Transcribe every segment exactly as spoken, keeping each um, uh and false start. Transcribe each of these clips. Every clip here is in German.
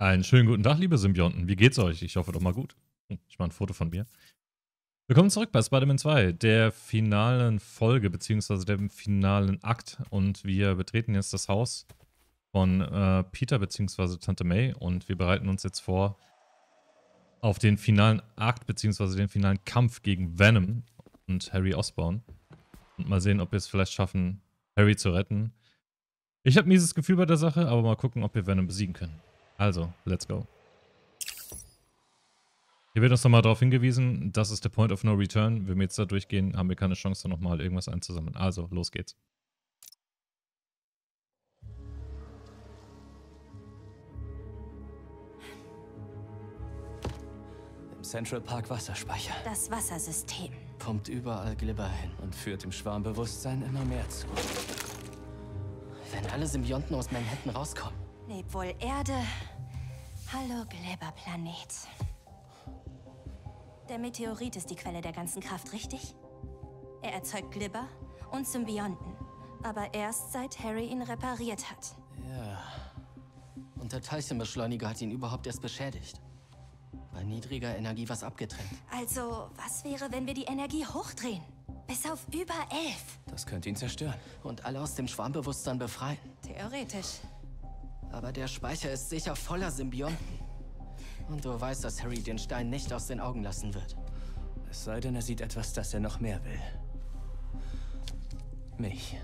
Einen schönen guten Tag, liebe Symbionten. Wie geht's euch? Ich hoffe doch mal gut. Ich mache ein Foto von mir. Willkommen zurück bei Spider-Man zwei, der finalen Folge, beziehungsweise dem finalen Akt. Und wir betreten jetzt das Haus von äh, Peter, beziehungsweise Tante May. Und wir bereiten uns jetzt vor auf den finalen Akt, beziehungsweise den finalen Kampf gegen Venom und Harry Osborn. Und mal sehen, ob wir es vielleicht schaffen, Harry zu retten. Ich habe ein mieses Gefühl bei der Sache, aber mal gucken, ob wir Venom besiegen können. Also, let's go. Hier wird uns nochmal darauf hingewiesen, das ist der Point of No Return. Wenn wir jetzt da durchgehen, haben wir keine Chance, nochmal irgendwas einzusammeln. Also, los geht's. Im Central Park Wasserspeicher. Das Wassersystem. Pumpt überall Glibber hin und führt dem Schwarmbewusstsein immer mehr zu. Wenn alle Symbionten aus Manhattan rauskommen. Leb wohl Erde. Hallo Glibberplanet. Der Meteorit ist die Quelle der ganzen Kraft, richtig? Er erzeugt Glibber und Symbionten. Aber erst seit Harry ihn repariert hat. Ja. Und der Teilchenbeschleuniger hat ihn überhaupt erst beschädigt. Bei niedriger Energie was abgetrennt. Also, was wäre, wenn wir die Energie hochdrehen? Bis auf über elf. Das könnte ihn zerstören. Und alle aus dem Schwarmbewusstsein befreien. Theoretisch. Aber der Speicher ist sicher voller Symbionten. Und du weißt, dass Harry den Stein nicht aus den Augen lassen wird. Es sei denn, er sieht etwas, das er noch mehr will. Mich.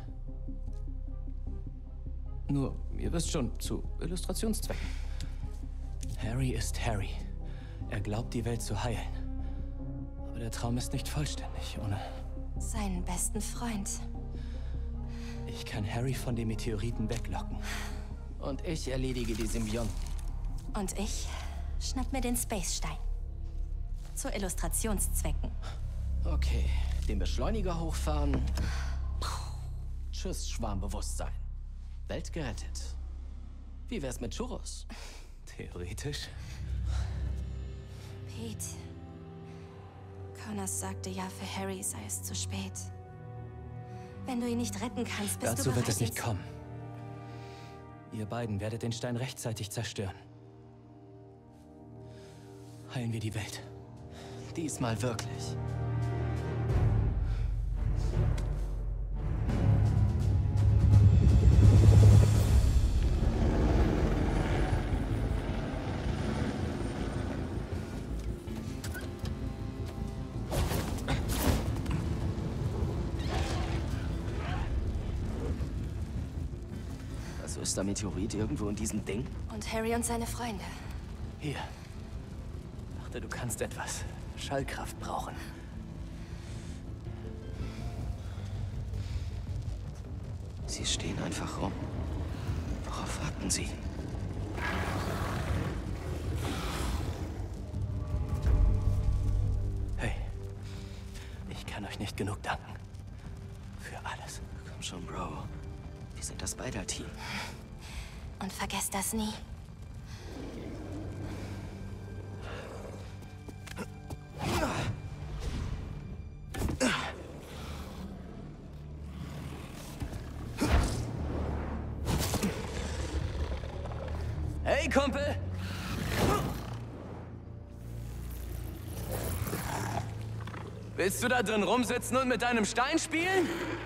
Nur, ihr wisst schon, zu Illustrationszwecken. Harry ist Harry. Er glaubt, die Welt zu heilen. Aber der Traum ist nicht vollständig, ohne... seinen besten Freund. Ich kann Harry von den Meteoriten weglocken. Und ich erledige die Symbionten. Und ich schnapp mir den Space-Stein. Zu Illustrationszwecken. Okay, den Beschleuniger hochfahren. Tschüss, Schwarmbewusstsein. Welt gerettet. Wie wär's mit Churros? Theoretisch. Pete. Connors sagte ja, für Harry sei es zu spät. Wenn du ihn nicht retten kannst, bist Dazu du bereit, wird es nicht ihn kommen. Ihr beiden werdet den Stein rechtzeitig zerstören. Heilen wir die Welt. Diesmal wirklich. Also ist der Meteorit irgendwo in diesem Ding? Und Harry und seine Freunde. Hier. Dachte, du kannst etwas Schallkraft brauchen. Sie stehen einfach rum. Worauf warten sie? Hey, ich kann euch nicht genug danken. Für alles. Komm schon, Bro. Wir sind das Spider-Team. Und vergesst das nie. Hey, Kumpel! Willst du da drin rumsitzen und mit deinem Stein spielen?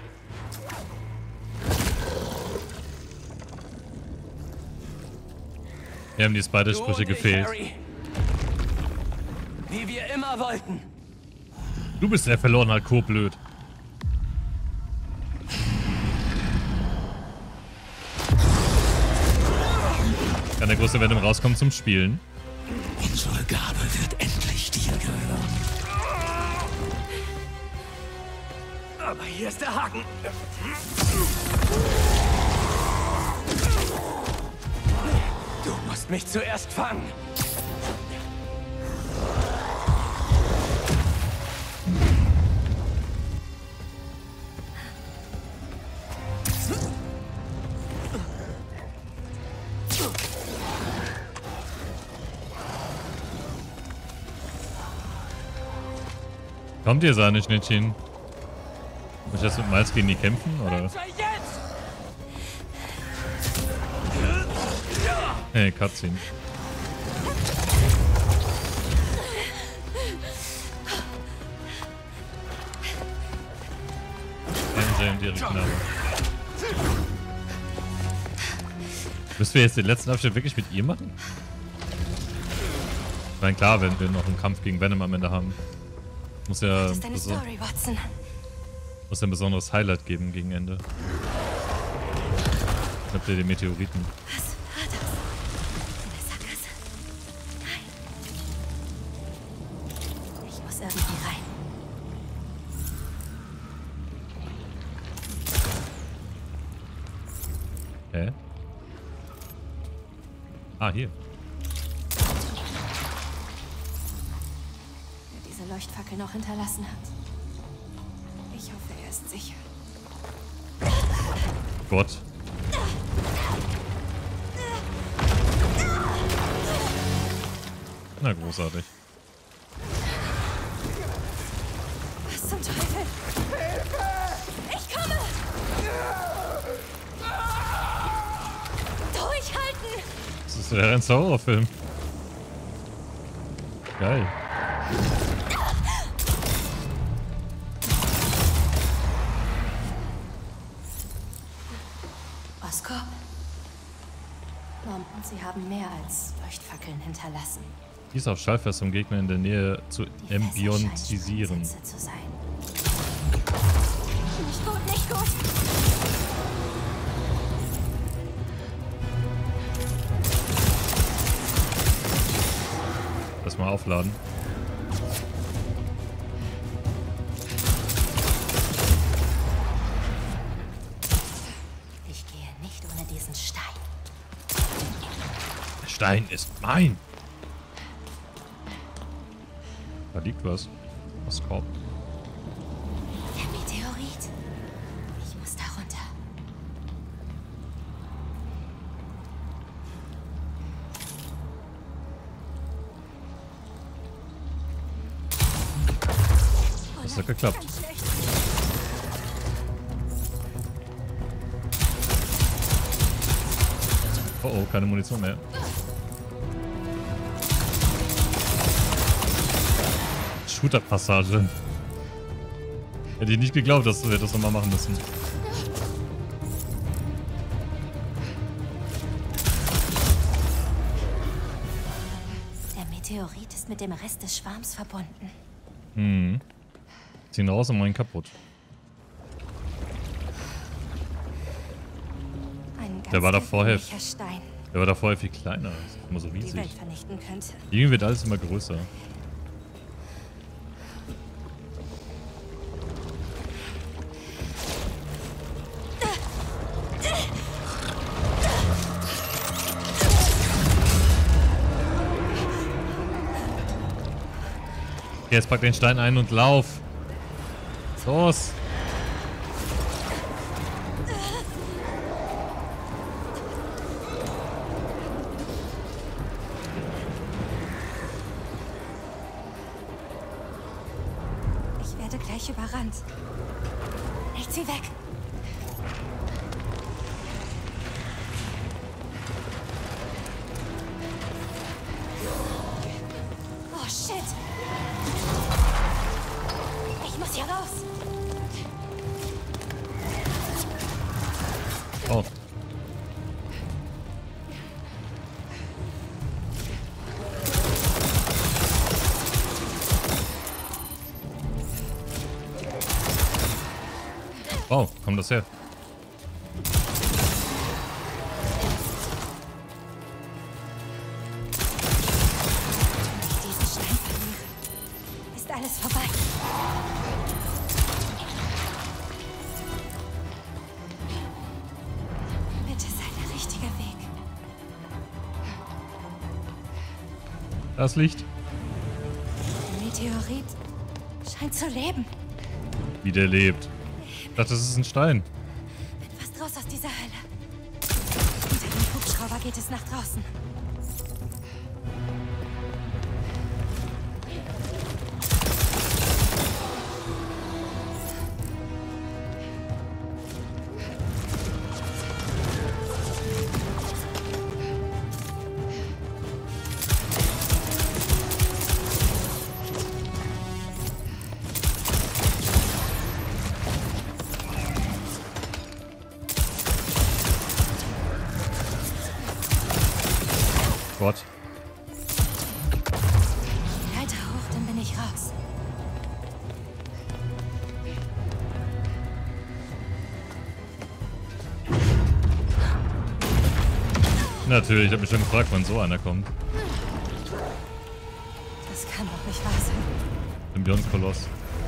Wir haben die Spider-Sprüche gefehlt. Harry. Wie wir immer wollten. Du bist der verlorene Co-Blöd. Kann der große Venom rauskommen zum Spielen? Unsere Gabe wird endlich dir gehören. Aber hier ist der Haken. Du musst mich zuerst fangen. Kommt ihr, Sahneschnittchen? Muss ich jetzt mit Miles gegen die kämpfen, oder? Hey, Cutscene. ihre Knarre. Müssen wir jetzt den letzten Abschnitt wirklich mit ihr machen? Ich meine, klar, wenn wir noch einen Kampf gegen Venom am Ende haben. Muss ja, Das ist deine Story, Watson. muss ja ein besonderes Highlight geben gegen Ende. Habt ihr die Meteoriten? Was war das? Eine Sackgasse? Nein. Ich muss irgendwie rein. Hä? Ah, hier. Wer diese Leuchtfackel noch hinterlassen hat. Ich hoffe, er ist sicher. Gott. Na, großartig. Was zum Teufel? Ich komme! Durchhalten! Das ist ja ein Horrorfilm. Geil. Oscorp? Mom, Sie haben mehr als Leuchtfackeln hinterlassen. Dies auf Schallfest, um Gegner in der Nähe zu Die Fässer embiontisieren. scheinen Sprengsätze zu sein. Nicht gut, nicht gut! Lass mal aufladen. Ich gehe nicht ohne diesen Stein. Der Stein ist mein. Da liegt was. Was Korb. Der Meteorit. Ich muss da runter. Das hat geklappt. Ganz schlecht. Oh oh, keine Munition mehr. Shooter-Passage. Hätte ich nicht geglaubt, dass wir das nochmal machen müssen. Der Meteorit ist mit dem Rest des Schwarms verbunden. Hm. Ziehen raus und machen ihn kaputt. Ein ganz Der war da vorher- gewöhnlicher Stein, Der war da vorher viel kleiner. Das ist immer so die riesig. Welt vernichten könnte. Irgendwie wird alles immer größer. Okay, jetzt pack den Stein ein und lauf. Los. Ich werde gleich überrannt. Nicht sie weg. Oh shit. Ich muss hier raus. Oh. Wow, kommt das her? Wenn ich diesen Stein verliere, ist alles vorbei. Bitte sei der richtige Weg. Das Licht. Der Meteorit scheint zu leben. Wie der lebt. Ich dachte, das ist ein Stein. Bin fast raus aus dieser Hölle. Hinter dem Hubschrauber geht es nach draußen. Gott. Leiter hoch, dann bin ich raus. Natürlich, ich habe mich schon gefragt, wann so einer kommt. Das kann doch nicht wahr sein. Symbiontenkoloss.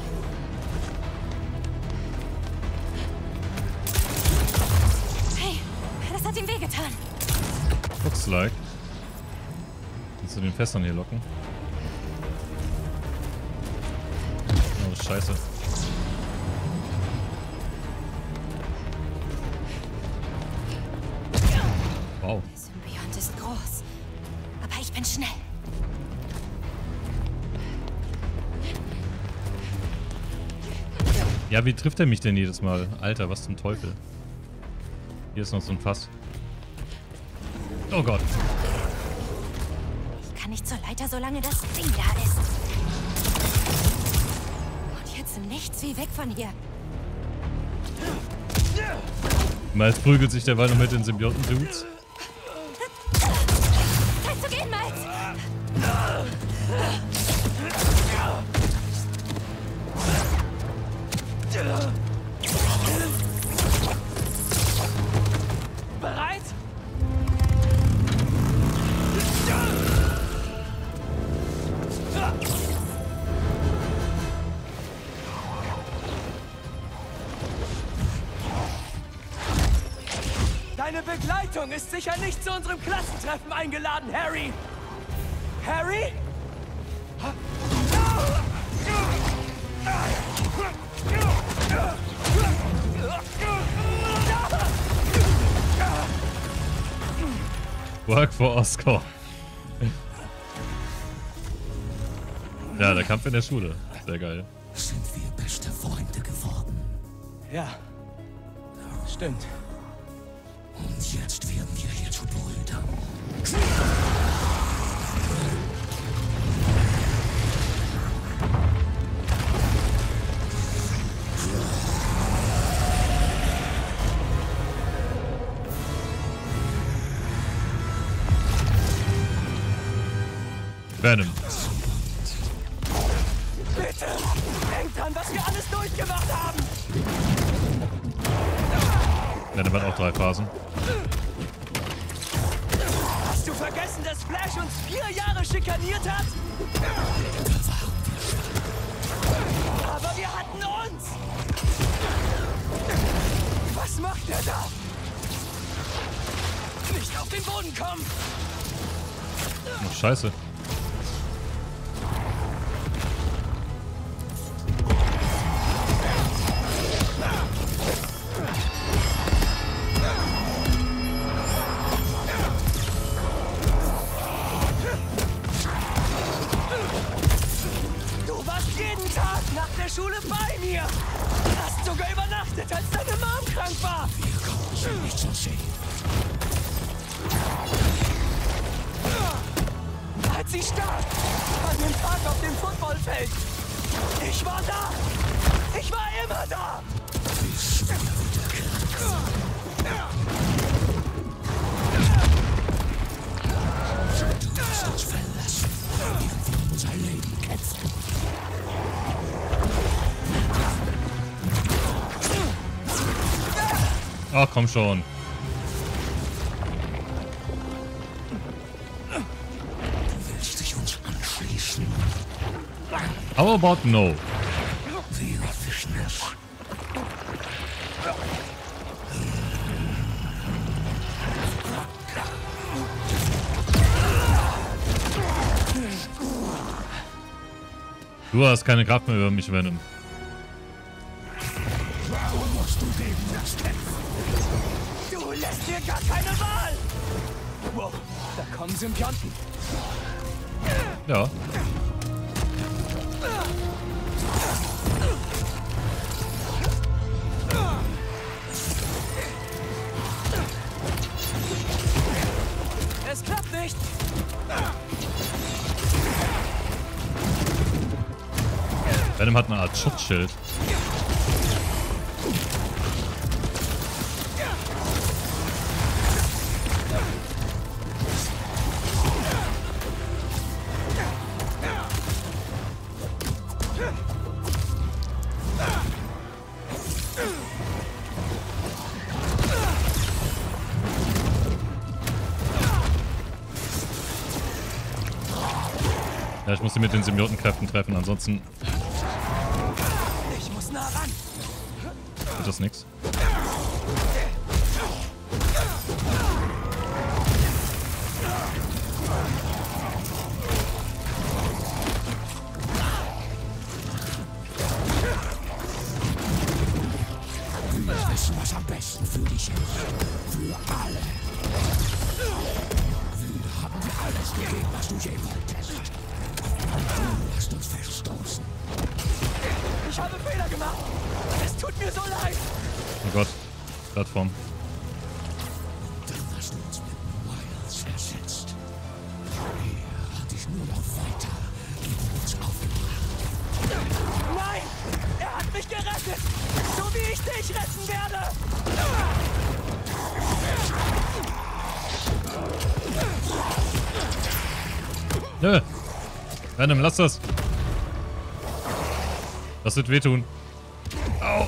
Hey, das hat ihm wehgetan. Looks like. Kannst du den Fässern hier locken? Oh, scheiße. Wow. Der Symbiont ist groß. Aber ich bin schnell. Ja, wie trifft er mich denn jedes Mal? Alter, was zum Teufel? Hier ist noch so ein Fass. Oh Gott. Ich kann nicht zur Leiter, solange das Ding da ist. Und jetzt nichts wie weg von hier. Miles prügelt sich derweil noch mit den Symbionten-Dudes. Zeit zu gehen, Miles! Bereit? Deine Begleitung ist sicher nicht zu unserem Klassentreffen eingeladen, Harry. Harry? Work for Oscar. Ja, der Kampf in der Schule. Sehr geil. Sind wir beste Freunde geworden? Ja, stimmt. Und jetzt werden wir hier zu Brüdern. Venom. Bitte, denkt dran, was wir alles durchgemacht haben. Venom hat auch drei Phasen. Hast du vergessen, dass Flash uns vier Jahre schikaniert hat? Aber wir hatten uns! Was macht er da? Nicht auf den Boden kommen! Oh, scheiße. Du warst jeden Tag nach der Schule bei mir! Hast sogar übernachtet, als deine Mom krank war! Wir kommen sie nicht zu sehen. Als sie starb! An dem Tag auf dem Footballfeld! Ich war da! Ich war immer da! Bis wir wieder krank sind. Du wirst uns verlassen, während wir um unser Leben kämpfen. Ach, komm schon. Du willst dich uns anschließen. How about no? Wir wissen es. Du hast keine Kraft mehr über mich, Venom. Warum musst du gegen das kämpfen? Du lässt dir gar keine Wahl! Wow, da kommen Symbionten. Ja. Es klappt nicht! Venom hat eine Art Schutzschild. ich muss sie mit den Symbiotenkräften treffen, ansonsten Ich muss nah ran. wird das nix. Wir wissen, was am besten für dich ist. Für alle. Wir haben dir alles gegeben, was du je wolltest. Du hast uns verstoßen. Ich habe Fehler gemacht. Es tut mir so leid. Oh Gott. Plattform. Dann hast du uns mit Miles ersetzt. Er hat dich nur noch weiter gegen uns aufgebracht. Nein! Er hat mich gerettet! So wie ich dich retten werde! Nö. Venom, lass das. Das wird wehtun. Au.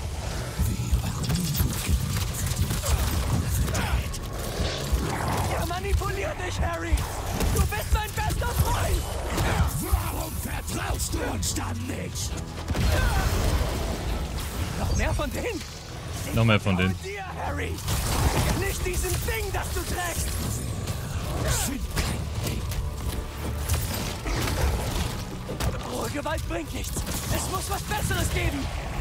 Er manipuliert dich, Harry! Du bist mein bester Freund! Warum vertraust du uns dann nicht? Noch mehr von denen? Noch mehr von denen. Und dir, Harry! Nicht diesem Ding, das du trägst! Das sind kein Ding. Rohe Gewalt bringt nichts. Es muss was Besseres geben.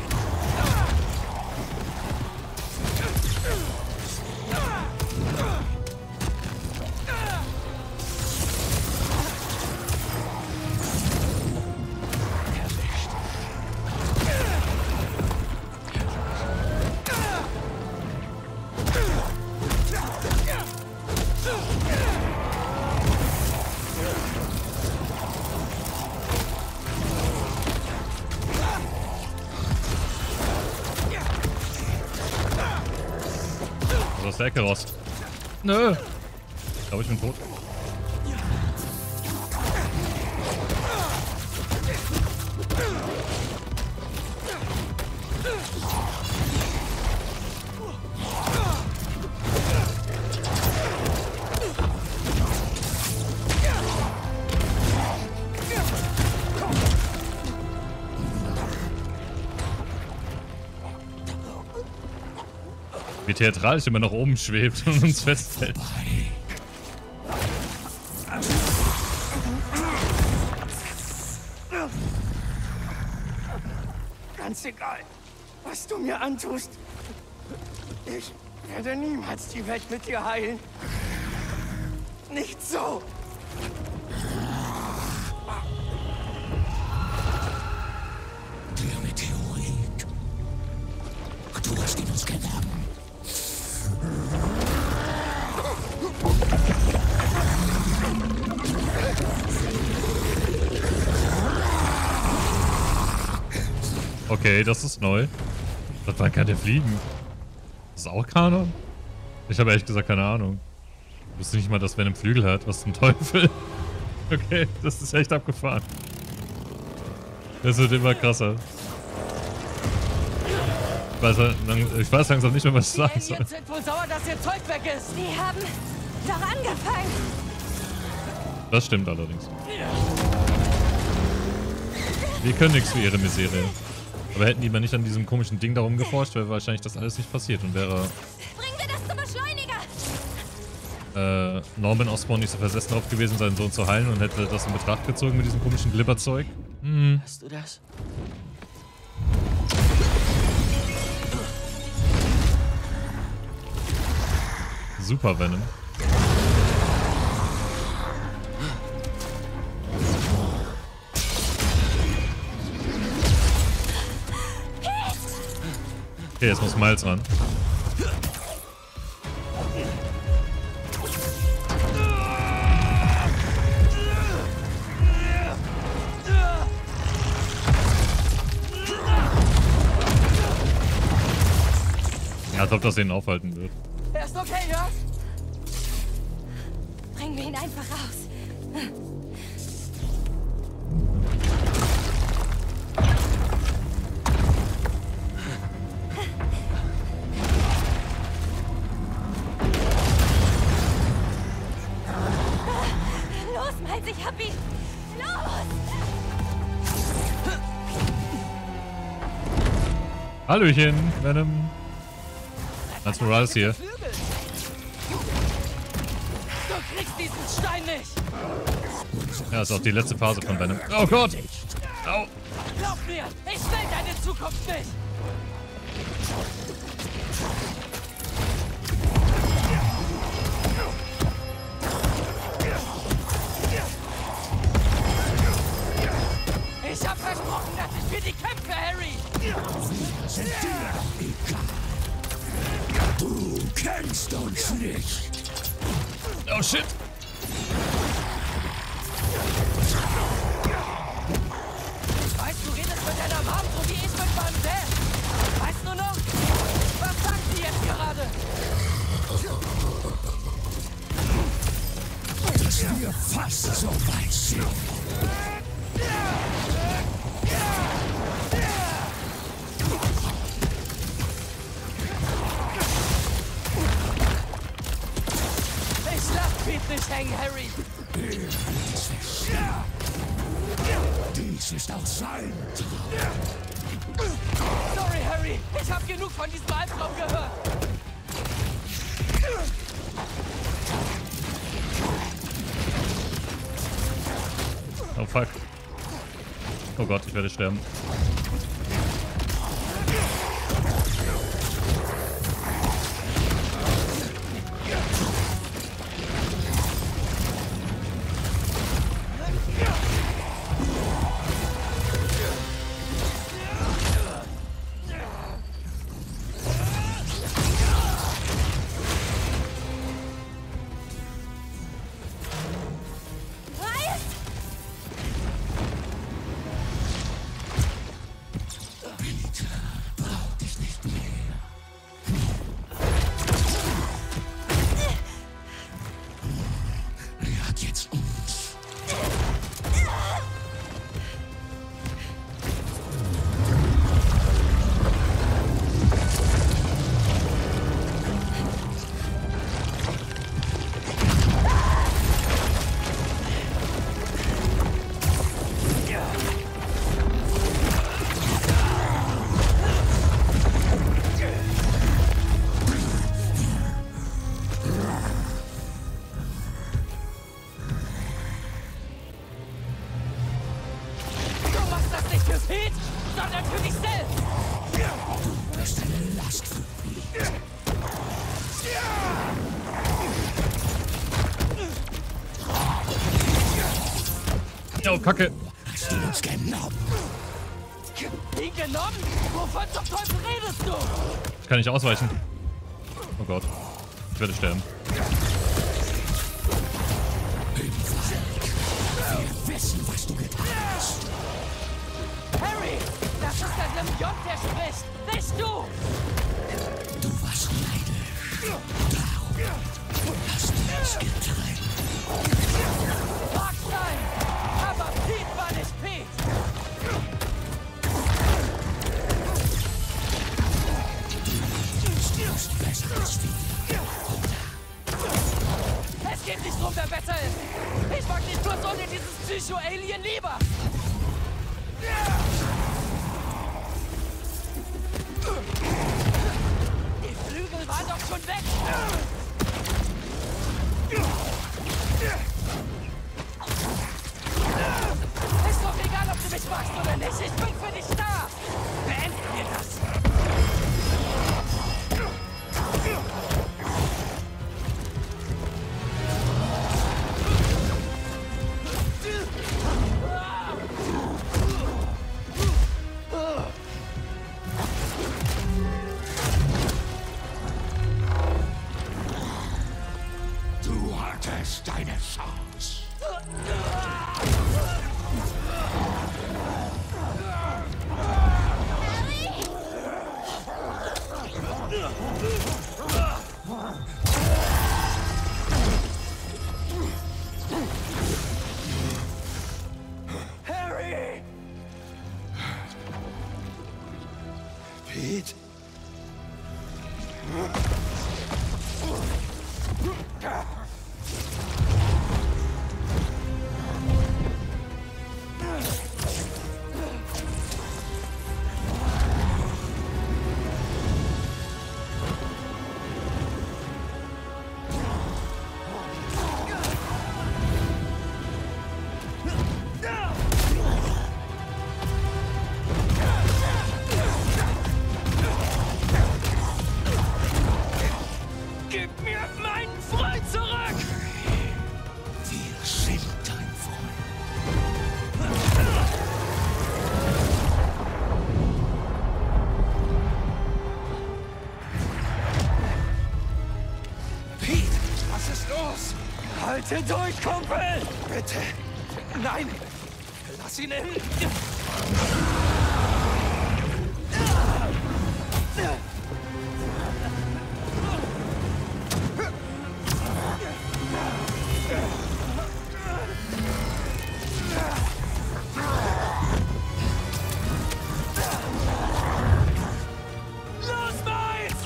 Erwischt. Also aus der Ecke raus. Nö. Ich glaube, ich bin tot. Wie theatralisch immer nach oben schwebt und uns festhält. Ganz egal, was du mir antust. Ich werde niemals die Welt mit dir heilen. Nicht so. Der Meteorit. Du hast ihn uns genommen. Okay, das ist neu. Das war keine Fliegen. Das ist auch Kanon? Ich habe ehrlich gesagt keine Ahnung. Ich wusste nicht mal, dass Venom Flügel hat. Was zum Teufel? Okay, das ist echt abgefahren. Das wird immer krasser. Ich weiß, ich weiß langsam nicht mehr, was ich Die sagen soll. Aliens sind wohl sauer, dass ihr Zeug weg ist. Die haben doch angefangen. Das stimmt allerdings. Wir können nichts für ihre Misere. Aber hätten die mal nicht an diesem komischen Ding darum geforscht, wäre wahrscheinlich das alles nicht passiert und wäre Bringen wir das zum Beschleuniger. äh, Norman Osborn nicht so versessen darauf gewesen, seinen Sohn zu heilen und hätte das in Betracht gezogen mit diesem komischen Glibberzeug. Hm. Hast du das? Super Venom. Okay, jetzt muss Miles ran. Ja, als ob das ihn aufhalten wird. Er ist okay, ja? Bringen wir ihn einfach raus. Los, Miles, ich hab ihn. Los! Hallöchen, Venom. Als Morales hier. Du kriegst diesen Stein nicht! Ja, ist auch die letzte Phase von Venom. Oh Gott! Au! Glaub mir, ich will deine Zukunft nicht! Ich hab versprochen, dass ich für die kämpfe, Harry! Wir sind dir egal. Du kennst uns nicht. Oh shit! Weißt du, redest mit deiner Mom so wie ich mit meinem Dad. Weißt du noch? Was sagt sie jetzt gerade? Dass wir fast so weit sind. Ich lass Pete nicht hängen, Harry. Dies ist auch sein. Sorry, Harry. Ich hab genug von diesem Albtraum gehört. Oh fuck. Oh Gott, ich werde sterben. sondern für dich selbst! Du bist eine Last für mich. Oh, Kacke. Hast du uns genommen? Ihn genommen? Wovon zum Teufel redest du? Ich kann nicht ausweichen. Oh Gott. Ich werde sterben. Wir wissen, was du getan hast. Harry, das ist der Symbiont, der spricht, nicht du! Du warst neidisch. Darum hast du uns getrennt. Mag sein, aber Pete war nicht Pete! Du bist besser als wir. Es geht nicht drum, wer besser ist! Ich mag dich bloß ohne dieses Psycho-Alien lieber! Die Flügel waren doch schon weg! Ist doch egal, ob du mich magst oder nicht. Ich bin für dich da. Beenden wir das. Du hattest deine Chance. Harry! Pete? Gib mir meinen Freund zurück! Wir sind dein Freund. Pete, was ist los? Halte durch, Kumpel! Bitte! Nein! Lass ihn in! Los, Miles!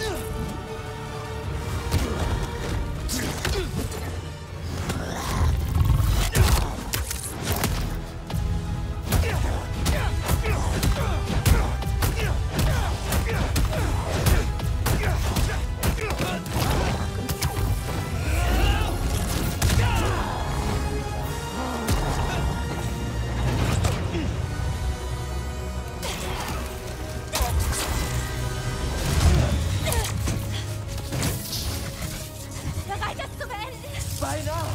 Bereit, das zu beenden? Beinahe!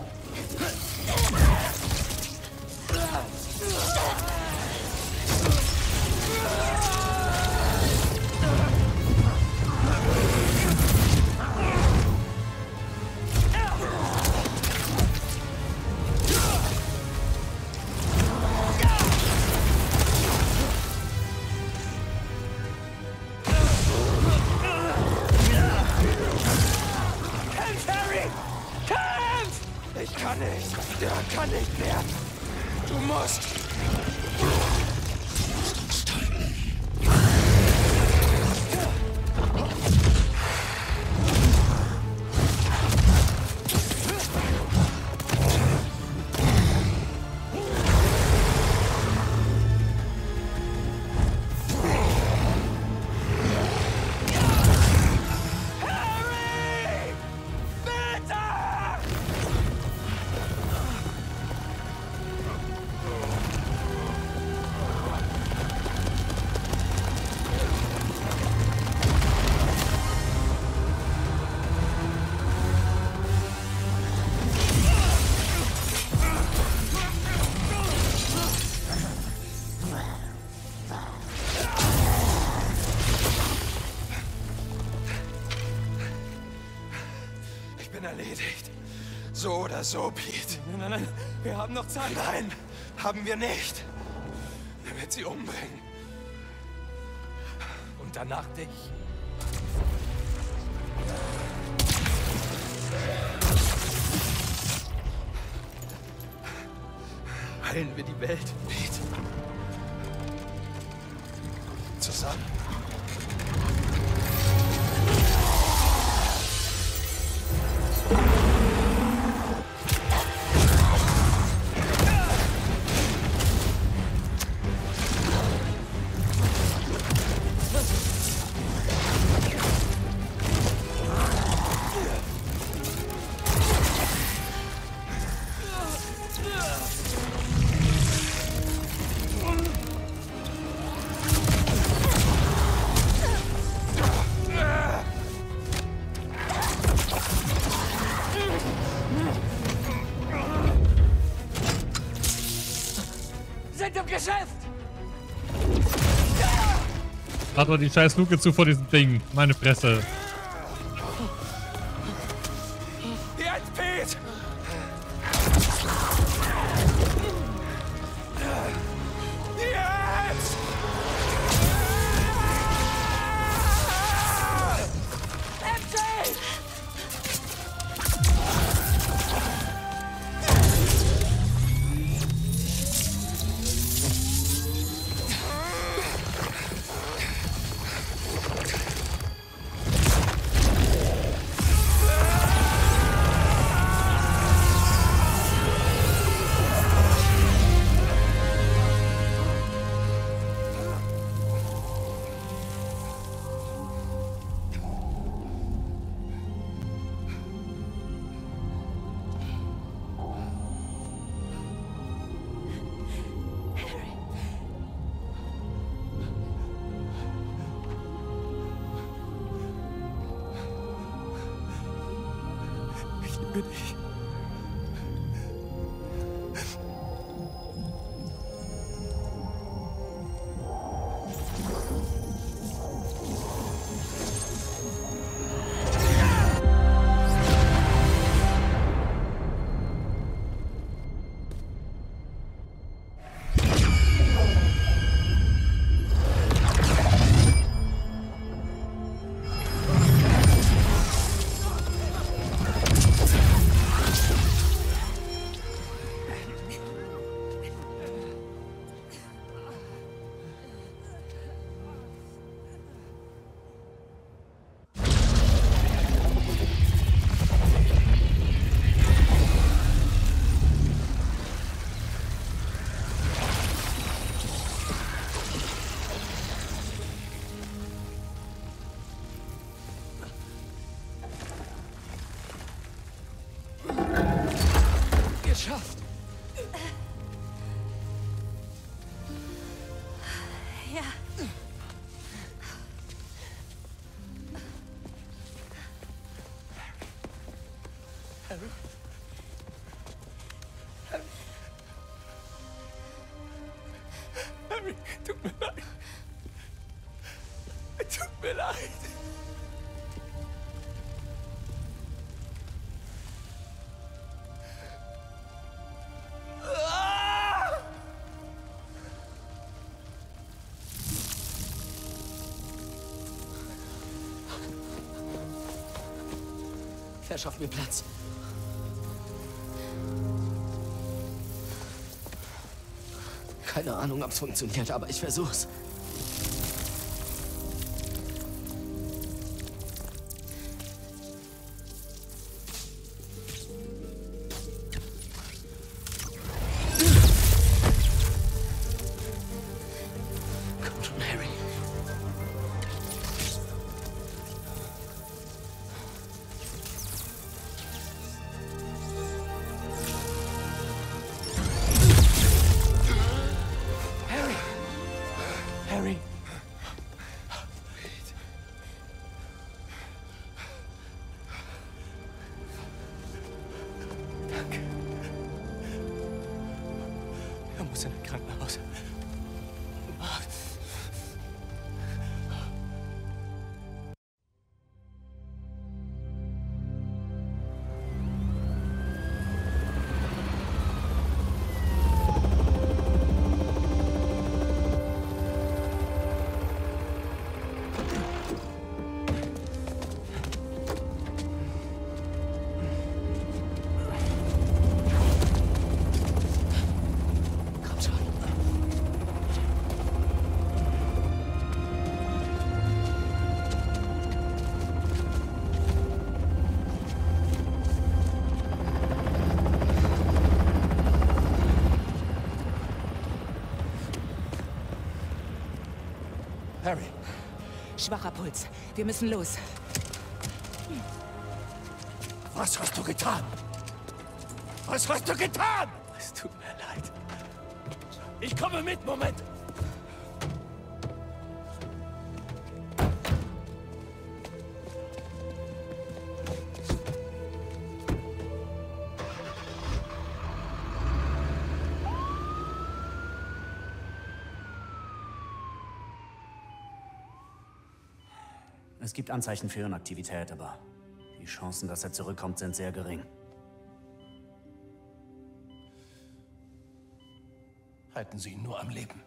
Kämpf, Harry! Kämpf! Ich kann nicht. Der kann nicht mehr. Du musst. Uns teilen. Harry! Bitte! Ich bin erledigt. So oder so, Pete. Nein, nein, nein. Wir haben noch Zeit. Nein, haben wir nicht. Er wird sie umbringen. Und danach dich. Heilen wir die Welt, Pete. Zusammen. Sind im Geschäft! Mach doch die scheiß Luke zu vor diesem Ding. Meine Fresse. Jetzt, Pete! Jetzt! M J! liebe dich. Geschafft! Ja. Harry? Harry? Harry, tut mir leid. Tut mir leid. Verschaff mir Platz. Keine Ahnung, ob es funktioniert, aber ich versuch's. Komm schon, Harry. Harry. Danke. Er muss in ein Krankenhaus. Harry. Schwacher Puls. Wir müssen los. Was hast du getan? Was hast du getan? Es tut mir leid. Ich komme mit, Moment. Es gibt Anzeichen für Hirnaktivität, aber die Chancen, dass er zurückkommt, sind sehr gering. Halten Sie ihn nur am Leben.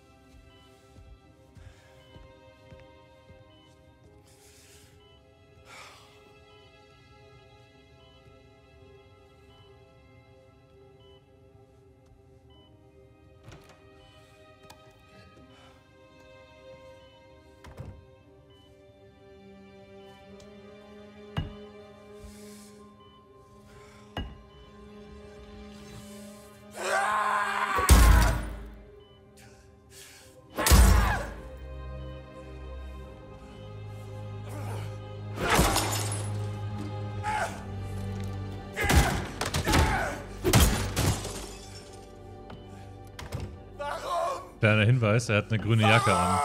Kleiner Hinweis, er hat eine grüne Jacke an.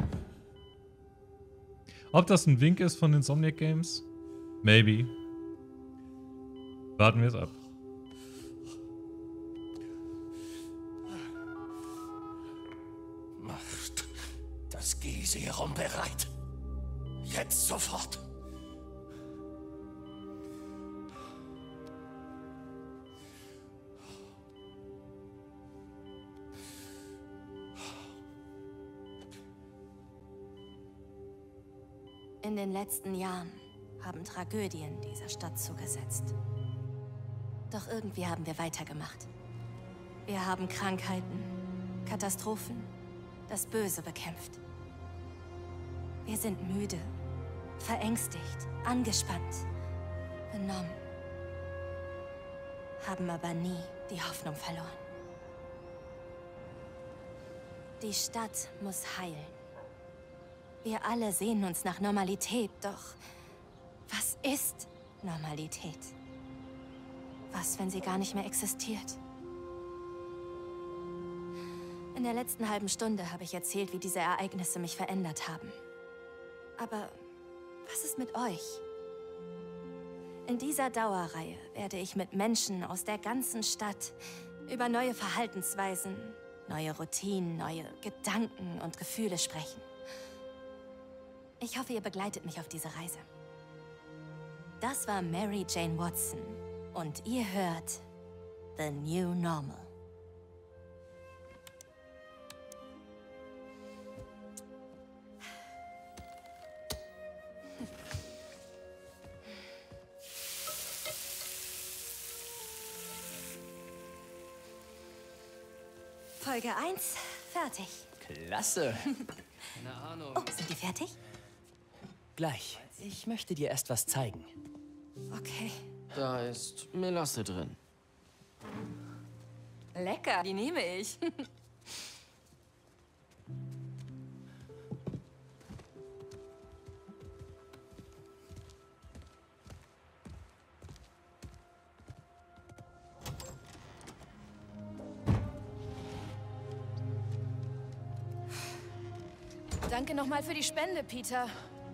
Ob das ein Wink ist von den Insomniac Games? Maybe. Warten wir es ab. Macht das G-Serum bereit. Jetzt sofort. In den letzten Jahren haben Tragödien dieser Stadt zugesetzt. Doch irgendwie haben wir weitergemacht. Wir haben Krankheiten, Katastrophen, das Böse bekämpft. Wir sind müde, verängstigt, angespannt, benommen. Haben aber nie die Hoffnung verloren. Die Stadt muss heilen. Wir alle sehen uns nach Normalität, doch was ist Normalität? Was, wenn sie gar nicht mehr existiert? In der letzten halben Stunde habe ich erzählt, wie diese Ereignisse mich verändert haben. Aber was ist mit euch? In dieser Dauerreihe werde ich mit Menschen aus der ganzen Stadt über neue Verhaltensweisen, neue Routinen, neue Gedanken und Gefühle sprechen. Ich hoffe, ihr begleitet mich auf diese Reise. Das war Mary Jane Watson und ihr hört The New Normal. Folge eins, fertig. Klasse. Keine Ahnung. Oh, sind die fertig? Gleich. Ich möchte dir erst was zeigen. Okay. Da ist Melasse drin. Lecker, die nehme ich. Danke nochmal für die Spende, Peter.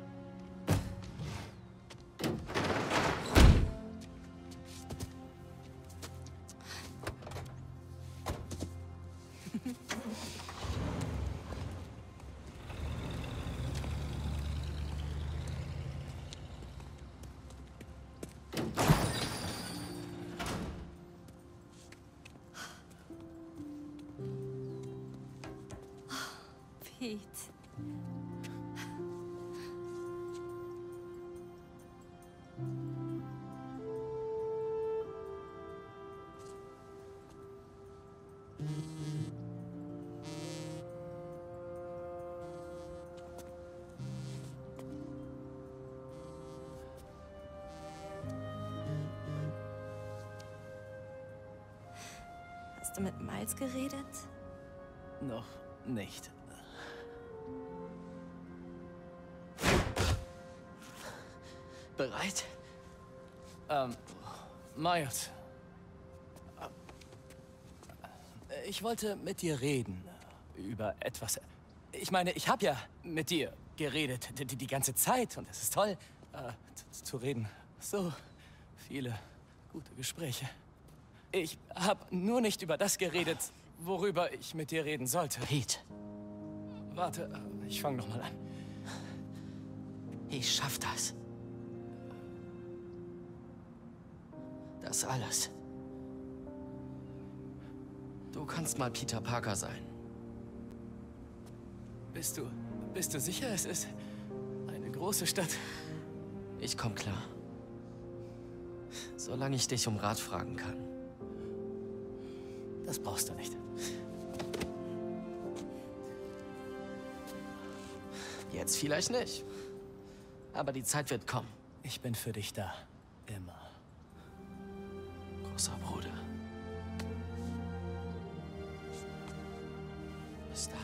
Pete. Hast du mit Miles geredet? Noch nicht. Bereit? Ähm, Miles. Ich wollte mit dir reden. Über etwas. Ich meine, ich habe ja mit dir geredet. Die, die ganze Zeit. Und es ist toll, äh, zu reden. So viele gute Gespräche. Ich habe nur nicht über das geredet, worüber ich mit dir reden sollte. Pete, Warte, ich fange noch mal an. ich schaff das. Das alles. Du kannst mal Peter Parker sein. Bist du, bist du sicher, es ist eine große Stadt? Ich komm klar. Solange ich dich um Rat fragen kann. Das brauchst du nicht. Jetzt vielleicht nicht. Aber die Zeit wird kommen. Ich bin für dich da. Immer. Großer Bruder. Bis dann.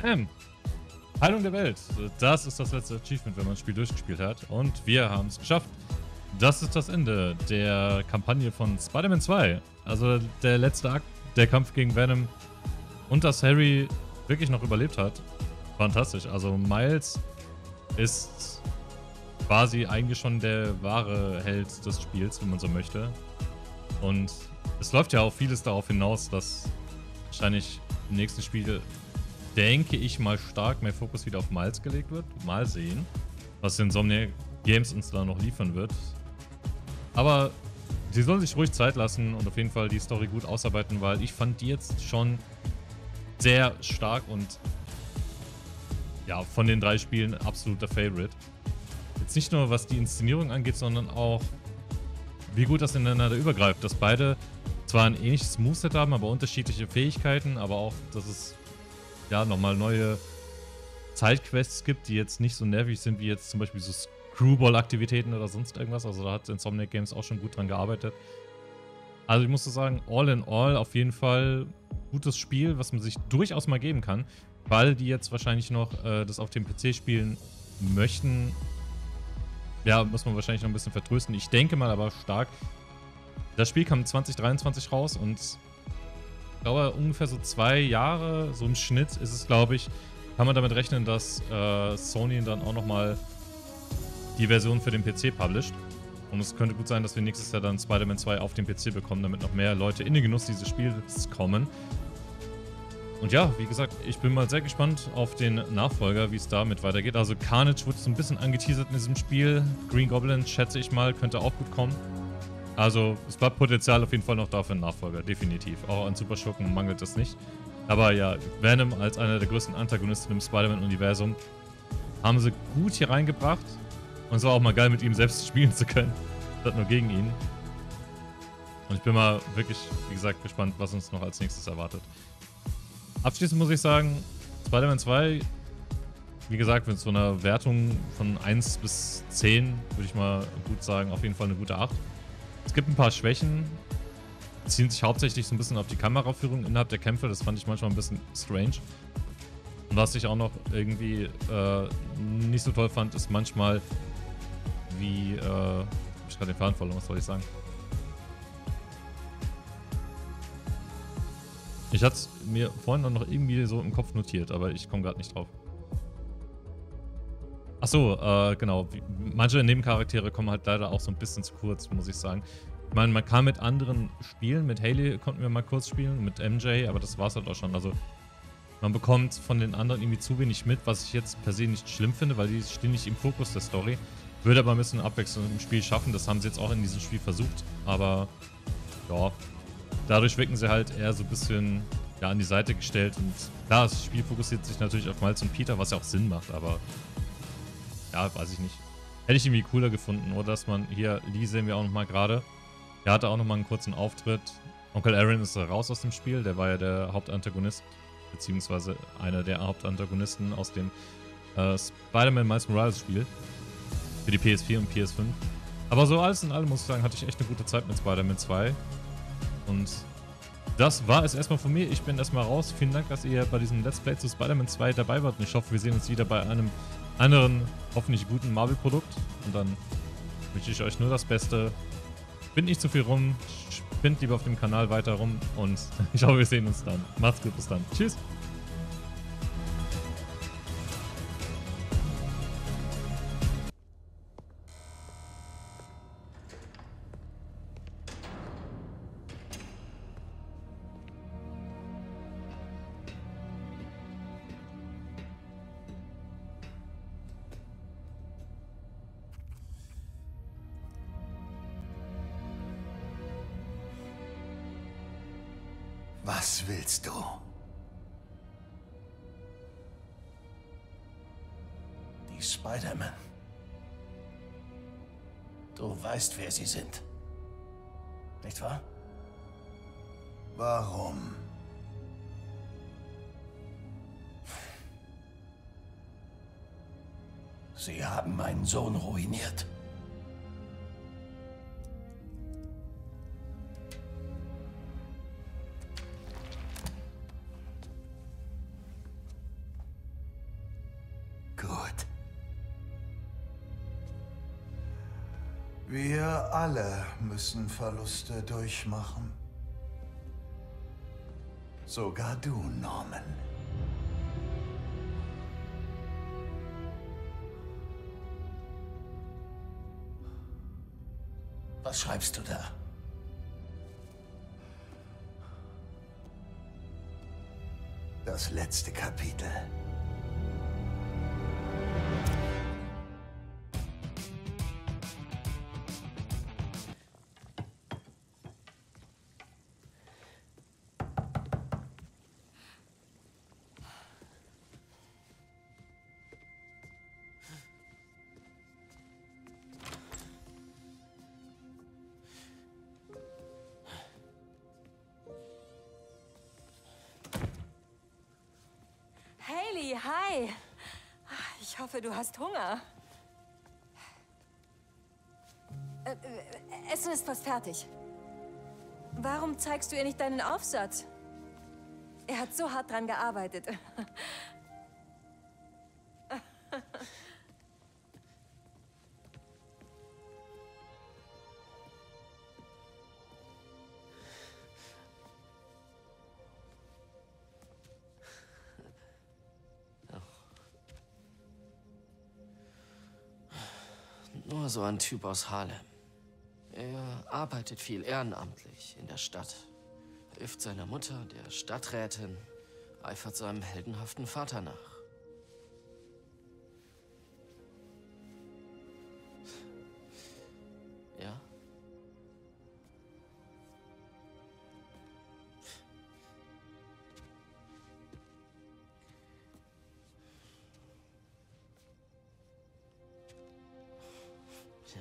Bam! Heilung der Welt. Das ist das letzte Achievement, wenn man ein Spiel durchgespielt hat. Und wir haben es geschafft. Das ist das Ende der Kampagne von Spider-Man zwei. Also der letzte Akt, der Kampf gegen Venom. Und dass Harry wirklich noch überlebt hat. Fantastisch. Also Miles ist quasi eigentlich schon der wahre Held des Spiels, wenn man so möchte. Und es läuft ja auch vieles darauf hinaus, dass wahrscheinlich im nächsten Spiel, denke ich mal, stark mehr Fokus wieder auf Miles gelegt wird. Mal sehen, was Insomniac Games uns da noch liefern wird. Aber sie sollen sich ruhig Zeit lassen und auf jeden Fall die Story gut ausarbeiten, weil ich fand die jetzt schon sehr stark und ja, von den drei Spielen absoluter Favorite. Jetzt nicht nur, was die Inszenierung angeht, sondern auch, wie gut das ineinander übergreift. Dass beide zwar ein ähnliches Moveset haben, aber unterschiedliche Fähigkeiten, aber auch, dass es ja nochmal neue Sidequests gibt, die jetzt nicht so nervig sind, wie jetzt zum Beispiel so Screwball-Aktivitäten oder sonst irgendwas. Also da hat Insomniac Games auch schon gut dran gearbeitet. Also ich muss so sagen, all in all auf jeden Fall gutes Spiel, was man sich durchaus mal geben kann, weil die jetzt wahrscheinlich noch äh, das auf dem P C spielen möchten. Ja, muss man wahrscheinlich noch ein bisschen vertrösten. Ich denke mal aber stark. Das Spiel kam zwanzig dreiundzwanzig raus und ich glaube ungefähr so zwei Jahre, so im Schnitt ist es, glaube ich, kann man damit rechnen, dass äh, Sony dann auch nochmal die Version für den P C publisht. Und es könnte gut sein, dass wir nächstes Jahr dann Spider-Man zwei auf dem P C bekommen, damit noch mehr Leute in den Genuss dieses Spiels kommen. Und ja, wie gesagt, ich bin mal sehr gespannt auf den Nachfolger, wie es damit weitergeht. Also Carnage wird so ein bisschen angeteasert in diesem Spiel. Green Goblin, schätze ich mal, könnte auch gut kommen. Also es bleibt Potenzial auf jeden Fall noch da für einen Nachfolger, definitiv. Auch an Super Schurken mangelt es nicht. Aber ja, Venom als einer der größten Antagonisten im Spider-Man-Universum haben sie gut hier reingebracht. Und es war auch mal geil, mit ihm selbst spielen zu können, statt nur gegen ihn. Und ich bin mal wirklich, wie gesagt, gespannt, was uns noch als nächstes erwartet. Abschließend muss ich sagen, Spider-Man zwei, wie gesagt, mit so einer Wertung von eins bis zehn, würde ich mal gut sagen, auf jeden Fall eine gute acht. Es gibt ein paar Schwächen, beziehen sich hauptsächlich so ein bisschen auf die Kameraführung innerhalb der Kämpfe, das fand ich manchmal ein bisschen strange. Und was ich auch noch irgendwie äh, nicht so toll fand, ist manchmal, wie, äh, hab ich gerade den Faden verloren, was soll ich sagen? Ich hatte es mir vorhin noch irgendwie so im Kopf notiert, aber ich komme gerade nicht drauf. Achso, äh, genau. Manche Nebencharaktere kommen halt leider auch so ein bisschen zu kurz, muss ich sagen. Ich meine, man kann mit anderen spielen. Mit Hailey konnten wir mal kurz spielen, mit M J, aber das war es halt auch schon. Also, man bekommt von den anderen irgendwie zu wenig mit, was ich jetzt per se nicht schlimm finde, weil die stehen nicht im Fokus der Story. Würde aber ein bisschen Abwechslung im Spiel schaffen. Das haben sie jetzt auch in diesem Spiel versucht. Aber, ja. Dadurch wirken sie halt eher so ein bisschen ja, an die Seite gestellt. Und klar, das Spiel fokussiert sich natürlich auf Miles und Peter, was ja auch Sinn macht, aber ja, weiß ich nicht. Hätte ich irgendwie cooler gefunden. Oder dass man hier, Lee sehen wir auch nochmal gerade. Der hatte auch nochmal einen kurzen Auftritt. Onkel Aaron ist raus aus dem Spiel. Der war ja der Hauptantagonist, beziehungsweise einer der Hauptantagonisten aus dem äh, Spider-Man Miles Morales Spiel. Für die P S vier und P S fünf. Aber so alles in allem, muss ich sagen, hatte ich echt eine gute Zeit mit Spider-Man zwei. Und das war es erstmal von mir. Ich bin erstmal raus. Vielen Dank, dass ihr bei diesem Let's Play zu Spider-Man zwei dabei wart. Und ich hoffe, wir sehen uns wieder bei einem anderen, hoffentlich guten Marvel-Produkt. Und dann wünsche ich euch nur das Beste. Spinnt nicht zu viel rum. Spinnt lieber auf dem Kanal weiter rum. Und ich hoffe, wir sehen uns dann. Macht's gut, bis dann. Tschüss. Was willst du? Die Spider-Man. Du weißt, wer sie sind. Nicht wahr? Warum? Sie haben meinen Sohn ruiniert. Wir alle müssen Verluste durchmachen. Sogar du, Norman. Was schreibst du da? Das letzte Kapitel. Hayley, hi. Ich hoffe, du hast Hunger. Äh, äh, Essen ist fast fertig. Warum zeigst du ihr nicht deinen Aufsatz? Er hat so hart dran gearbeitet. Nur so ein Typ aus Harlem. Er arbeitet viel ehrenamtlich in der Stadt. Hilft seiner Mutter, der Stadträtin, eifert seinem heldenhaften Vater nach. Ja? Ja.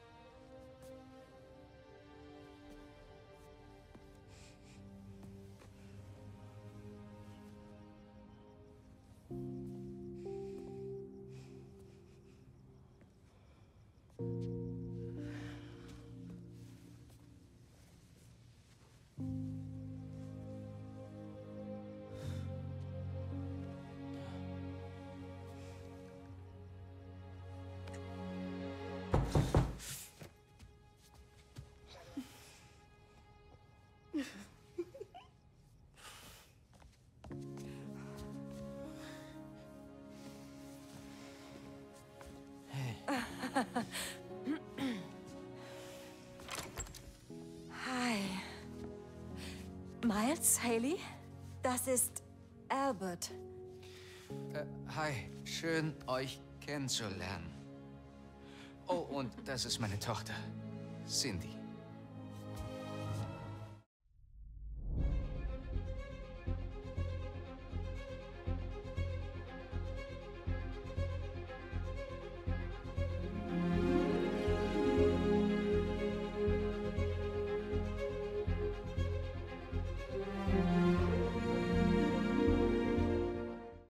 Hi. Miles, Hayley? Das ist Albert. Äh, hi, schön euch kennenzulernen. Oh, und das ist meine Tochter, Cindy.